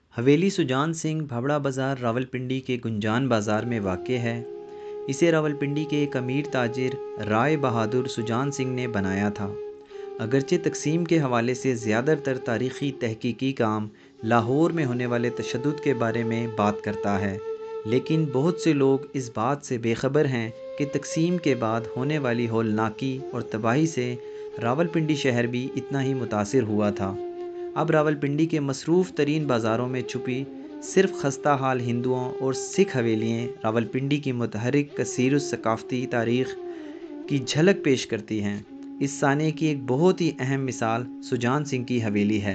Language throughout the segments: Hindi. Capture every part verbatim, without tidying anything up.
हवेली सुजान सिंह भाबड़ा बाज़ार रावलपिंडी के गुंजान बाज़ार में वाक़ है। इसे रावलपिंडी के एक अमीर ताजिर राय बहादुर सुजान सिंह ने बनाया था। अगरचे तकसीम के हवाले से ज़्यादातर तारीख़ी तहकीकी काम लाहौर में होने वाले तशद्दुद के बारे में बात करता है, लेकिन बहुत से लोग इस बात से बेखबर हैं कि तकसीम के बाद होने वाली होलनाकी और तबाही से रावलपिंडी शहर भी इतना ही मुतासिर हुआ था। अब रावलपिंडी के मसरूफ़ तरीन बाज़ारों में छुपी सिर्फ खस्ता हाल हिंदुओं और सिख हवेलियाँ रावलपिंडी की मुतहरिक कसीर सकाफ़ती तारीख़ की झलक पेश करती हैं। इस साने की एक बहुत ही अहम मिसाल सुजान सिंह की हवेली है।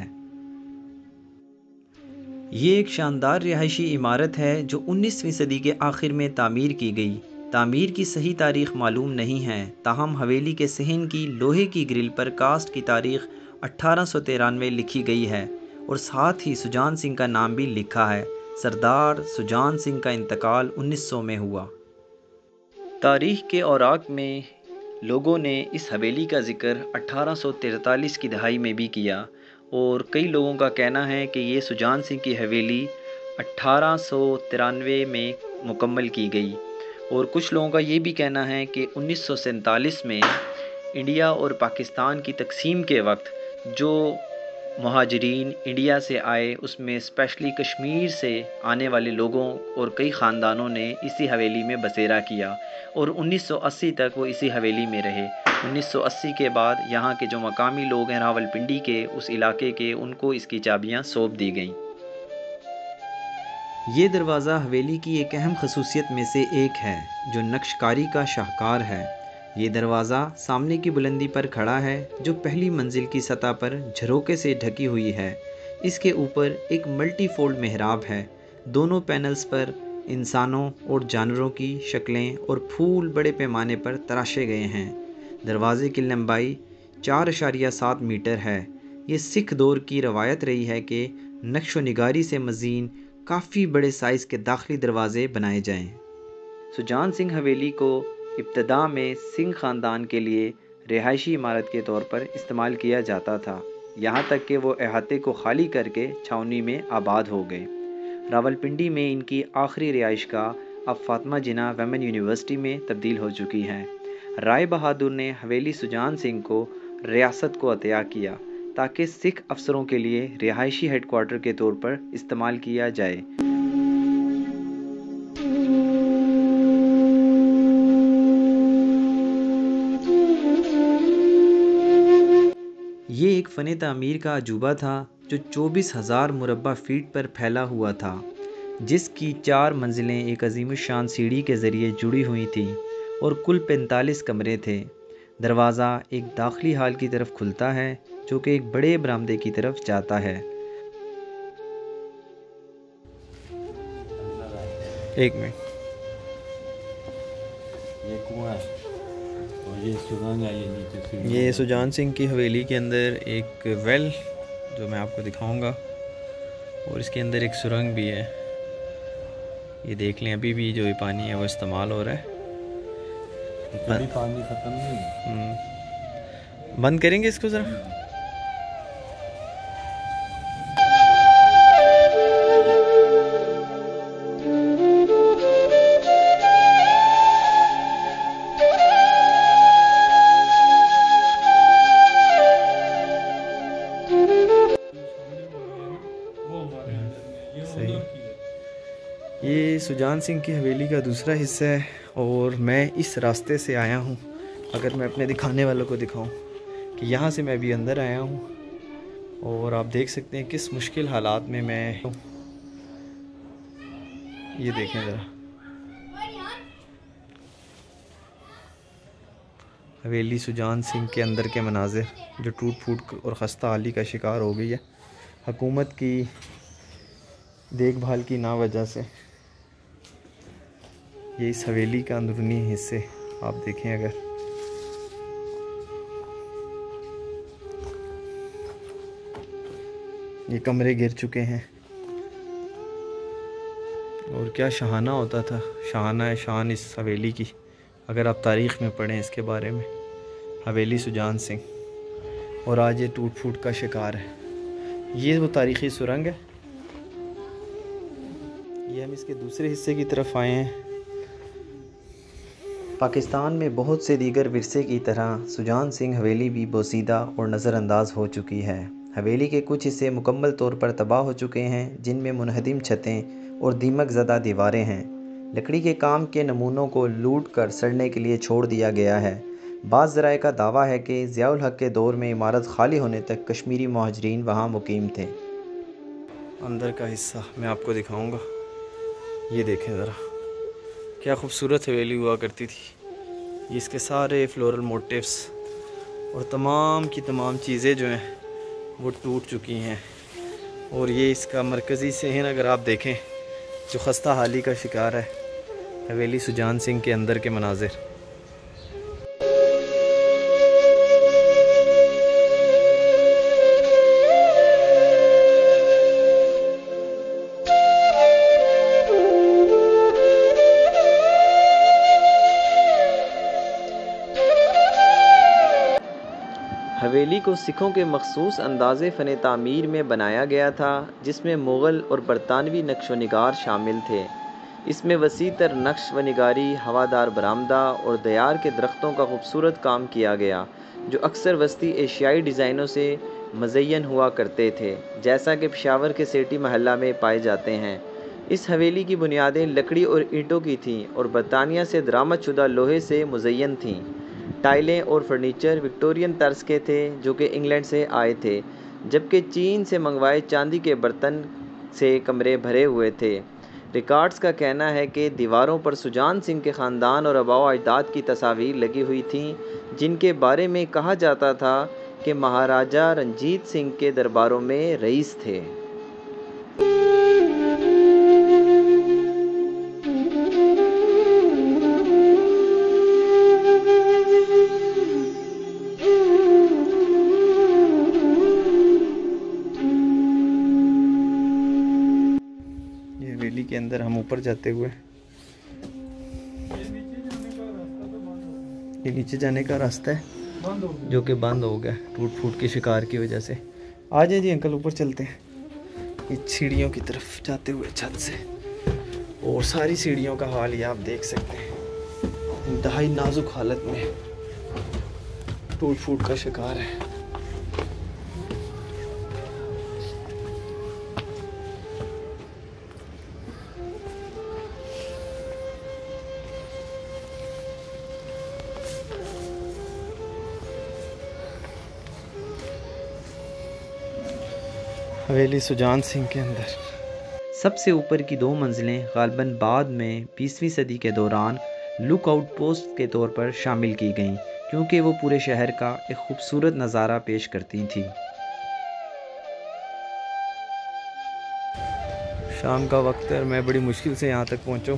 ये एक शानदार रिहायशी इमारत है जो उन्नीसवीं सदी के आखिर में तामीर की गई। तामीर की सही तारीख़ मालूम नहीं है, ताहम हवेली के सहन की लोहे की ग्रिल पर कास्ट की तारीख़ अट्ठारह सौ तिरानवे लिखी गई है और साथ ही सुजान सिंह का नाम भी लिखा है। सरदार सुजान सिंह का इंतकाल उन्नीस सौ में हुआ। तारीख़ के औराक में लोगों ने इस हवेली का ज़िक्र अट्ठारह सौ तैंतालीस की दहाई में भी किया और कई लोगों का कहना है कि ये सुजान सिंह की हवेली अट्ठारह सौ तिरानवे में मुकम्मल की गई और कुछ लोगों का ये भी कहना है कि उन्नीस सौ सैंतालीस में इंडिया और पाकिस्तान की तकसीम के वक्त जो महाजरीन इंडिया से आए उसमें स्पेशली कश्मीर से आने वाले लोगों और कई ख़ानदानों ने इसी हवेली में बसेरा किया और उन्नीस सौ अस्सी तक वो इसी हवेली में रहे। उन्नीस सौ अस्सी के बाद यहाँ के जो मकामी लोग हैं रावलपिंडी के उस इलाके के, उनको इसकी चाबियाँ सौंप दी गईं। ये दरवाज़ा हवेली की एक अहम खसूसियत में से एक है जो नक्शकारी का शाहकार है। ये दरवाज़ा सामने की बुलंदी पर खड़ा है जो पहली मंजिल की सतह पर झरोके से ढकी हुई है। इसके ऊपर एक मल्टी फोल्ड मेहराब है। दोनों पैनल्स पर इंसानों और जानवरों की शक्लें और फूल बड़े पैमाने पर तराशे गए हैं। दरवाज़े की लंबाई चार अशारिया सात मीटर है। ये सिख दौर की रवायत रही है कि नक्श व निगारी से मज़ीद काफ़ी बड़े साइज़ के दाखिली दरवाज़े बनाए जाएँ। सुजान सिंह हवेली को इब्तदा में सिंह ख़ानदान के लिए रिहायशी इमारत के तौर पर इस्तेमाल किया जाता था, यहाँ तक कि वो अहाते को खाली करके छावनी में आबाद हो गए। रावलपिंडी में इनकी आखिरी रिहाइशगाह अब फातिमा जिन्ना वुमेन यूनिवर्सिटी में तब्दील हो चुकी है। राय बहादुर ने हवेली सुजान सिंह को रियासत को अतिया किया ताकि सिख अफसरों के लिए रिहायशी हेडक्वार्टर के तौर पर इस्तेमाल किया जाए। ये एक फ़न तामीर का अजूबा था जो चौबीस हज़ार मुरब्बा फीट पर फैला हुआ था, जिसकी चार मंजिलें एक अजीमुशान सीढ़ी के ज़रिए जुड़ी हुई थी और कुल पैंतालीस कमरे थे। दरवाज़ा एक दाखिली हाल की तरफ खुलता है जो कि एक बड़े बरामदे की तरफ जाता है। एक मिनट, ये कुआं और ये सुजान ये नीचे ये सुजान सिंह की हवेली के अंदर एक वेल जो मैं आपको दिखाऊंगा और इसके अंदर एक सुरंग भी है। ये देख लें, अभी भी जो ये पानी है वो इस्तेमाल हो रहा है। अभी पानी ख़त्म नहीं, बंद करेंगे इसको ज़रा। ये सुजान सिंह की हवेली का दूसरा हिस्सा है और मैं इस रास्ते से आया हूँ। अगर मैं अपने दिखाने वालों को दिखाऊं कि यहाँ से मैं भी अंदर आया हूँ और आप देख सकते हैं किस मुश्किल हालात में मैं हूँ। ये देखें ज़रा, हवेली सुजान सिंह के अंदर के मनाजिर जो टूट फूट और खस्ता हाली का शिकार हो गई है हुकूमत की देखभाल की ना वजह से। ये इस हवेली का अंदरूनी हिस्से आप देखें, अगर ये कमरे गिर चुके हैं और क्या शहाना होता था, शहाना है शान इस हवेली की। अगर आप तारीख़ में पढ़ें इसके बारे में, हवेली सुजान सिंह, और आज ये टूट फूट का शिकार है। ये वो तारीख़ी सुरंग है ये हम इसके दूसरे हिस्से की तरफ आए हैं। पाकिस्तान में बहुत से दीगर विरसे की तरह सुजान सिंह हवेली भी बोसीदा और नज़रअंदाज हो चुकी है। हवेली के कुछ हिस्से मुकम्मल तौर पर तबाह हो चुके हैं, जिनमें मुनहदिम छतें और दीमक ज़दा दीवारें हैं। लकड़ी के काम के नमूनों को लूट कर सड़ने के लिए छोड़ दिया गया है। बाज़ ज़राए का दावा है कि ज़ियाउल हक़ के दौर में इमारत खाली होने तक कश्मीरी मुहाजिरीन वहाँ मुकीम थे। अंदर का हिस्सा मैं आपको दिखाऊंगा। ये देखें ज़रा, क्या खूबसूरत हवेली हुआ करती थी। इसके सारे फ्लोरल मोटिव्स और तमाम की तमाम चीज़ें जो हैं वो टूट चुकी हैं। और ये इसका मरकज़ी सहन अगर आप देखें जो खस्ता हाली का शिकार है, हवेली सुजान सिंह के अंदर के मनाजिर। हवेली को सिखों के मखसूस अंदाज़े फ़न तामीर में बनाया गया था, जिसमें मुग़ल और बरतानवी नक्श व निगार शामिल थे। इसमें वसी तर नक्श व निगारी, हवादार बरामदा और दयार के दरख्तों का खूबसूरत काम किया गया, जो अक्सर वस्ती एशियाई डिज़ाइनों से मज़य्यन हुआ करते थे, जैसा कि पेशावर के सेठी महल्ला में पाए जाते हैं। इस हवेली की बुनियादें लकड़ी और ईंटों की थीं और बरतानिया से दरामद शुदा लोहे से मुज़य्यन थीं। टाइलें और फर्नीचर विक्टोरियन तर्ज के थे, जो कि इंग्लैंड से आए थे, जबकि चीन से मंगवाए चांदी के बर्तन से कमरे भरे हुए थे। रिकॉर्ड्स का कहना है कि दीवारों पर सुजान सिंह के ख़ानदान और आबाओ अजदाद की तस्वीर लगी हुई थीं, जिनके बारे में कहा जाता था कि महाराजा रंजीत सिंह के दरबारों में रईस थे। हवेली के अंदर हम ऊपर जाते हुए, ये नीचे जाने का रास्ता है जो कि बंद हो गया टूट फूट के शिकार की वजह से। आ जाए जी अंकल, ऊपर चलते हैं ये सीढ़ियों की तरफ जाते हुए छत से। और सारी सीढ़ियों का हाल ये आप देख सकते हैं, इंतहाई नाजुक हालत में टूट फूट का शिकार है। हवेली सुजान सिंह के अंदर सबसे ऊपर की दो मंजिलें गालबन बाद में बीसवीं सदी के दौरान लुक आउट पोस्ट के तौर पर शामिल की गईं, क्योंकि वो पूरे शहर का एक खूबसूरत नज़ारा पेश करती थी। शाम का वक्त है और मैं बड़ी मुश्किल से यहाँ तक पहुँचा।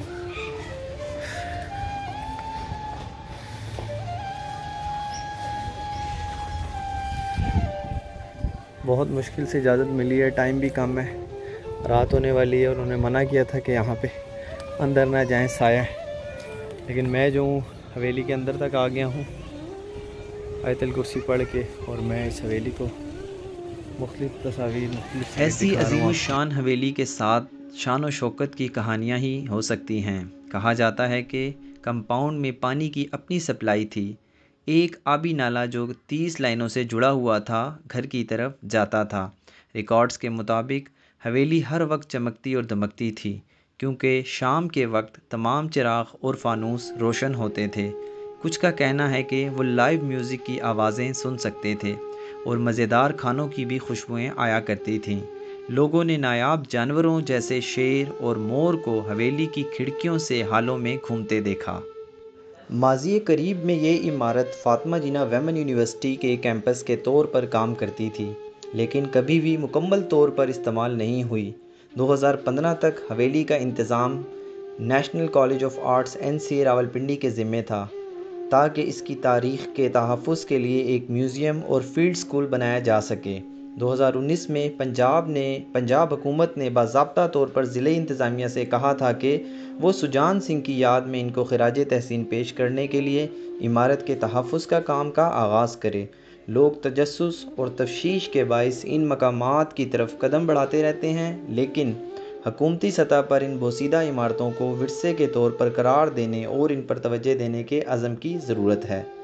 बहुत मुश्किल से इजाज़त मिली है, टाइम भी कम है, रात होने वाली है और उन्होंने मना किया था कि यहाँ पे अंदर ना जाएं, साया है। लेकिन मैं जो हूँ हवेली के अंदर तक आ गया हूँ आयतल कुर्सी पढ़ के, और मैं इस हवेली को मुख्तलिफ तस्वीर मुख्तलिफ ऐसी अजीम शान हवेली के साथ शान व शौकत की कहानियाँ ही हो सकती हैं। कहा जाता है कि कंपाउंड में पानी की अपनी सप्लाई थी। एक आबी नाला जो तीस लाइनों से जुड़ा हुआ था घर की तरफ जाता था। रिकॉर्ड्स के मुताबिक हवेली हर वक्त चमकती और दमकती थी, क्योंकि शाम के वक्त तमाम चिराग और फानूस रोशन होते थे। कुछ का कहना है कि वो लाइव म्यूज़िक की आवाज़ें सुन सकते थे और मज़ेदार खानों की भी खुशबुएं आया करती थीं। लोगों ने नायाब जानवरों जैसे शेर और मोर को हवेली की खिड़कियों से हालों में घूमते देखा। माज़ी करीब में ये इमारत फ़ातिमा जिन्ना वेमन यूनिवर्सिटी के कैंपस के तौर पर काम करती थी, लेकिन कभी भी मुकम्मल तौर पर इस्तेमाल नहीं हुई। दो हज़ार पंद्रह तक हवेली का इंतज़ाम National College of Arts N C A Rawalpindi के ज़िम्मे था, ताकि इसकी तारीख़ के तहफ़्फ़ुज़ के लिए एक म्यूज़ियम और फील्ड स्कूल बनाया जा सके। दो हज़ार उन्नीस में पंजाब ने पंजाब हुकूमत ने बाज़ाब्ता तौर पर ज़िले इंतज़ामिया से कहा था कि वो सुजान सिंह की याद में इनको खिराज तहसीन पेश करने के लिए इमारत के तहफ़्फ़ुज़ का काम का आगाज़ करे। लोग तजस्सुस और तफ्शीश के बाइस इन मकामात की तरफ कदम बढ़ाते रहते हैं, लेकिन हुकूमती सतह पर इन बोसीदा इमारतों को विरसे के तौर पर करार देने और इन पर तवज्जो देने के अज़्म की ज़रूरत है।